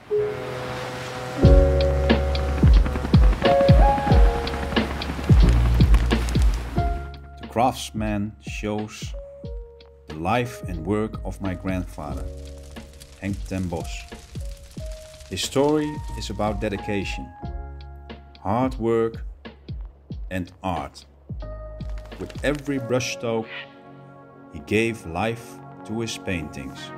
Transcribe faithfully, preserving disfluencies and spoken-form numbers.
The Craftsman shows the life and work of my grandfather, Henk ten Bos. His story is about dedication, hard work and art. With every brushstroke, he gave life to his paintings.